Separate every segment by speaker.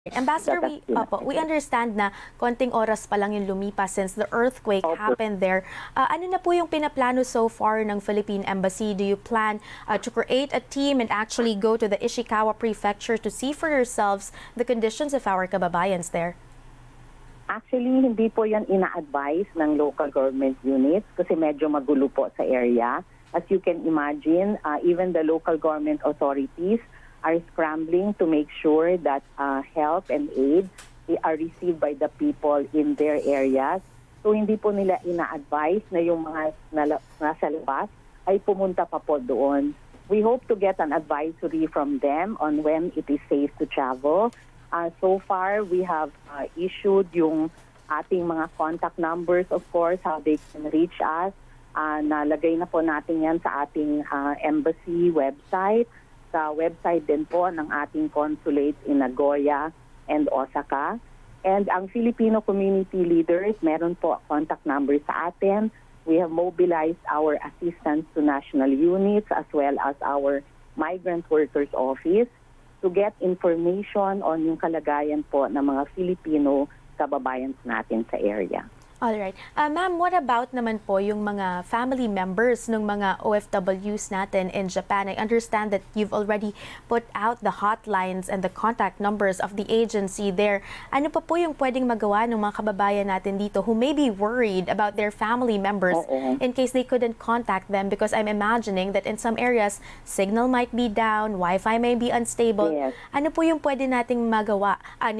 Speaker 1: Ambassador, we understand na konting oras pa lang yung lumipas since the earthquake happened there. Ano na po yung pinaplano so far ng Philippine Embassy? Do you plan to create a team and actually go to the Ishikawa Prefecture to see for yourselves the conditions of our kababayans there?
Speaker 2: Actually, hindi po yan ina-advise ng local government units kasi medyo magulo po sa area. As you can imagine, even the local government authorities are scrambling to make sure that help and aid are received by the people in their areas. So hindi po nila ina-advise na yung mga nasa labas ay pumunta pa po doon. We hope to get an advisory from them on when it is safe to travel. So far, we have issued yung ating mga contact numbers, of course, how they can reach us. Nalagay na po natin yan sa ating embassy website, sa website din po ng ating consulates in Nagoya and Osaka. And ang Filipino community leaders, meron po contact numbers sa atin. We have mobilized our assistance to national units as well as our migrant workers office to get information on yung kalagayan po ng mga Filipino kababayan natin sa area.
Speaker 1: Alright. Ma'am, what about naman po yung mga family members ng mga OFWs natin in Japan? I understand that you've already put out the hotlines and the contact numbers of the agency there. Ano pa po yung pwedeng magawa ng mga kababayan natin dito who may be worried about their family members in case they couldn't contact them? Because I'm imagining that in some areas, signal might be down, Wi-Fi may be unstable.
Speaker 2: Yes.
Speaker 1: Ano po yung pwede nating magawa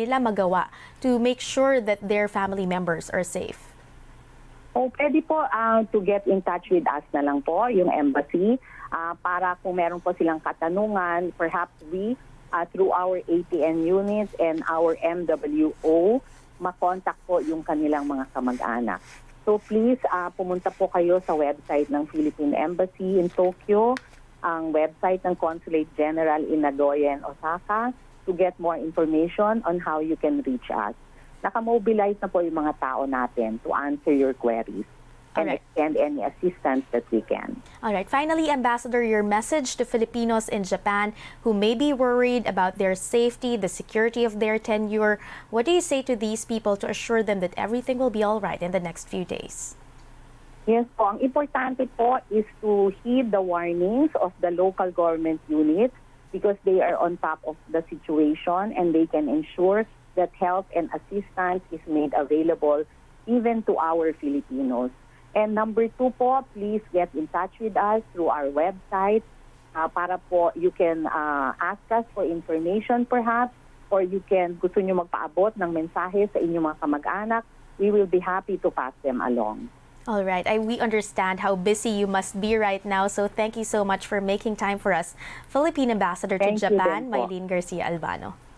Speaker 1: to make sure that their family members are safe?
Speaker 2: Pwede po to get in touch with us na lang po, yung embassy, para kung meron po silang katanungan, perhaps we, through our ATN units and our MWO, makontak po yung kanilang mga kamag-anak. So please, pumunta po kayo sa website ng Philippine Embassy in Tokyo, ang website ng Consulate General in Nagoya and Osaka, to get more information on how you can reach us. Nakamobilize na po yung mga tao natin to answer your queries and extend any assistance that we can.
Speaker 1: All right. Finally, Ambassador, your message to Filipinos in Japan who may be worried about their safety, the security of their tenure. What do you say to these people to assure them that everything will be all right in the next few days?
Speaker 2: Yes po. Ang importante po is to heed the warnings of the local government units because they are on top of the situation and they can ensure that help and assistance is made available even to our Filipinos. And number 2 po, please get in touch with us through our website para po you can ask us for information perhaps, or you can gusto nyo magpaabot ng mensahe sa inyong mga kamag-anak. We will be happy to pass them along.
Speaker 1: All right. We understand how busy you must be right now, so thank you so much for making time for us. Philippine Ambassador to Japan, Mylene Garcia Albano.